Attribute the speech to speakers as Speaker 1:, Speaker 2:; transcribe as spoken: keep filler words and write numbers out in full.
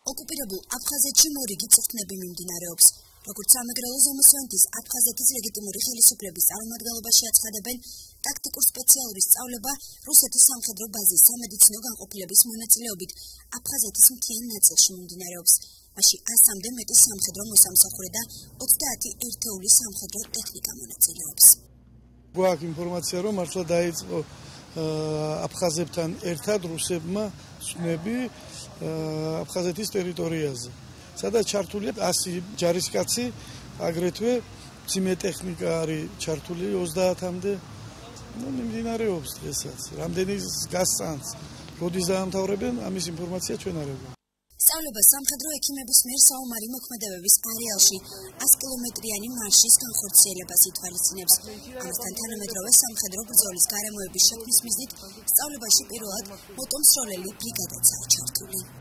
Speaker 1: ოკუპირებულ აფხაზეთში მორიგი წვრთნები მიმდინარეობს. როგორც სამეგრელო ზემოსვენთის აფხაზეთის ლეგიტიმური ხელისუფლების წარმომადგენლობაში აცხადებენ, ტაქტიკურ სპეციალური სწავლება რუსეთის სამხედრო ბაზის სამედიცინო განყოფილების მონაწილეობით აფხაზეთის მთიან ნაწილში მიმდინარეობს. მასში ასამდე მეტი სამხედრო მოსამსახურე და ოცდაათი ერთეული სამხედრო ტექნიკა მონაწილეობს.
Speaker 2: გვაქვს ინფორმაცია, რომ მართლა დაიწყო აფხაზებთან ერთად რუსებმა ცნები აფხაზეთის ტერიტორიაზე. სადაც ჩართულია ასი ჯარისკაცი, აგრეთვე მძიმე ტექნიკა არის ჩართული ოცდაათამდე. ნუ მიმდინარეობს დღესაც. რამდენი გასწანს, როდის დაამთავრებენ, ამის ინფორმაცია ჩვენ არ აქვს.
Speaker 1: სწავლება სამხედრო ექიმების მიერ საომარი მოქმედებების არეალში ას კილომეტრიანი მარშის განხორციელებას ითვალისწინებს. ამასთან თანამედროვე სამხედრო ბრძოლის გარემოების შექმნის მიზნით სწავლებაში პირველად მოტომსროლელი ბრიგადაცაა ჩართული.